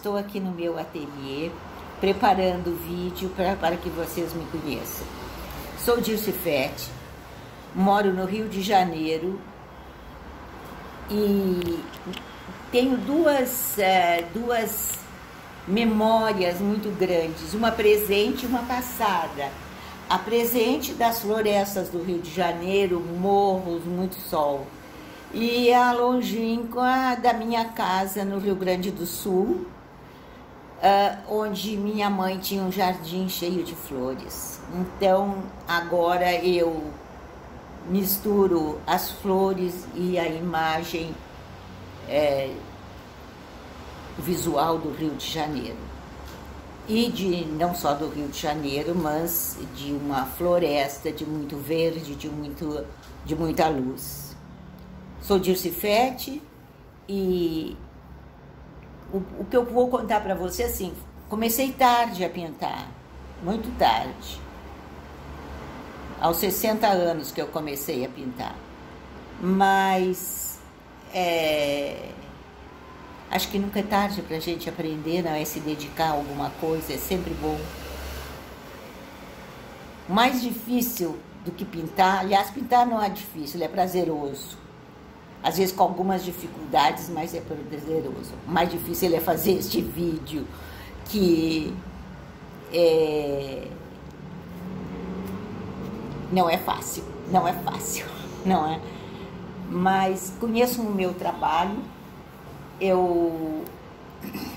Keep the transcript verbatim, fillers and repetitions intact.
estou aqui no meu ateliê preparando o vídeo pra, para que vocês me conheçam. Sou Dirce Fett, moro no Rio de Janeiro e tenho duas, uh, duas memórias muito grandes, uma presente e uma passada. A presente das florestas do Rio de Janeiro, morros, muito sol. E a longínqua da minha casa no Rio Grande do Sul, uh, onde minha mãe tinha um jardim cheio de flores. Então, agora eu misturo as flores e a imagem é, visual do Rio de Janeiro. E de não só do Rio de Janeiro, mas de uma floresta de muito verde, de, muito, de muita luz. Sou Dirce Fett e o, o que eu vou contar para você, assim, comecei tarde a pintar, muito tarde. Aos sessenta anos que eu comecei a pintar. Mas é, acho que nunca é tarde para a gente aprender, não é se dedicar a alguma coisa, é sempre bom. O mais difícil do que pintar, aliás, pintar não é difícil, é prazeroso. Às vezes com algumas dificuldades, mas é prazeroso. O mais difícil é fazer este vídeo, que é, não é fácil, não é fácil, não é? Mas conheço o meu trabalho, eu